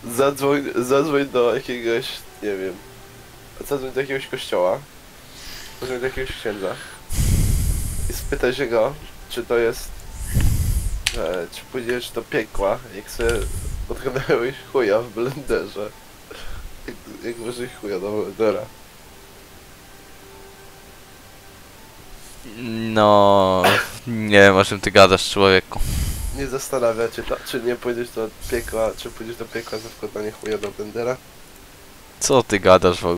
Zadzwoń do jakiegoś, nie wiem, zadzwoń do jakiegoś kościoła, zadzwoń do jakiegoś księdza i spytaj się go, czy to jest, czy pójdziesz do piekła, jak sobie odkładałeś chuja w blenderze. Jak włożyłeś chuja do blendera. No, nie wiem o czym ty gadasz, człowieku. Nie zastanawia cię to, czy nie pójdziesz do piekła, czy pójdziesz do piekła za wkładanie chuja do blendera? Co ty gadasz w ogóle?